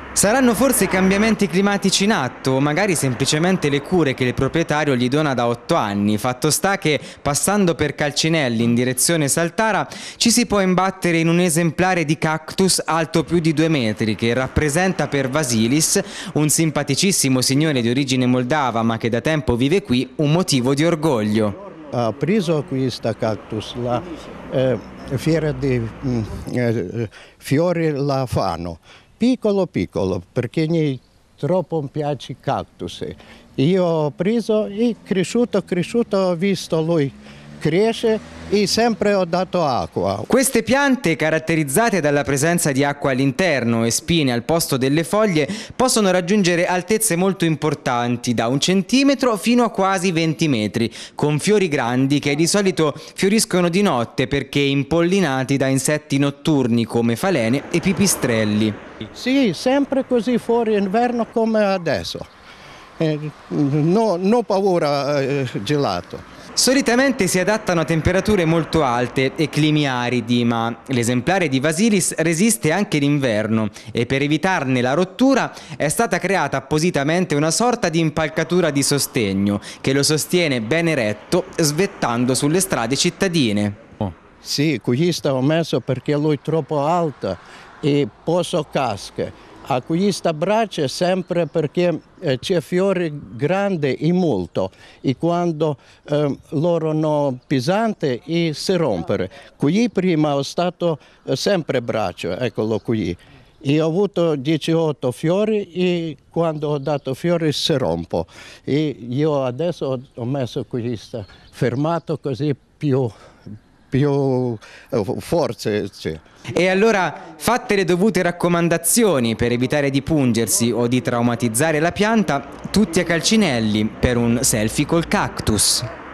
Saranno forse i cambiamenti climatici in atto o magari semplicemente le cure che il proprietario gli dona da 8 anni. Fatto sta che passando per Calcinelli in direzione Saltara ci si può imbattere in un esemplare di cactus alto più di 2 metri che rappresenta per Vasilis, un simpaticissimo signore di origine moldava ma che da tempo vive qui, un motivo di orgoglio. Ha preso questo cactus, la fiera di fiori la fanno. Piccolo piccolo, perché mi troppo piace i cactus. Io ho preso e cresciuto, ho visto lui cresce e sempre ho dato acqua. Queste piante, caratterizzate dalla presenza di acqua all'interno e spine al posto delle foglie, possono raggiungere altezze molto importanti, da 1 centimetro fino a quasi 20 metri, con fiori grandi che di solito fioriscono di notte perché impollinati da insetti notturni come falene e pipistrelli. Sì, sempre così fuori inverno come adesso. No paura gelato. Solitamente si adattano a temperature molto alte e climi aridi, ma l'esemplare di Vasilis resiste anche l'inverno e per evitarne la rottura è stata creata appositamente una sorta di impalcatura di sostegno che lo sostiene ben eretto svettando sulle strade cittadine. Sì, questo ho messo perché lui è troppo alto e posso casca. A questa braccia sempre perché c'è fiori grandi e molto e quando loro sono pesanti e si rompono. Qui prima ho stato sempre braccio, eccolo qui. E ho avuto 18 fiori e quando ho dato fiori si rompo. E io adesso ho messo questo fermato così più forze. E allora, fatte le dovute raccomandazioni per evitare di pungersi o di traumatizzare la pianta, tutti a Calcinelli per un selfie col cactus.